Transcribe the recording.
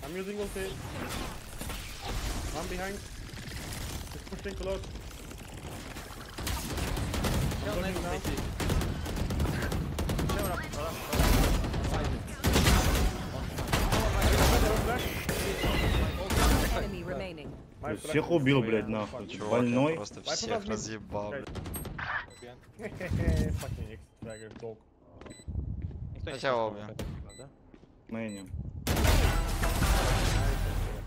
I'm using ulti. One behind. It's pushing close. Kill Looking nice now. CT. Kill up. Enemy remaining. Всех убил, блядь, нахуй. Чувак, Больной. я просто всех разъебал, блядь. Fucking X-Dragger dog. Никто не Хотя слышал, обе. да? Мэйнем.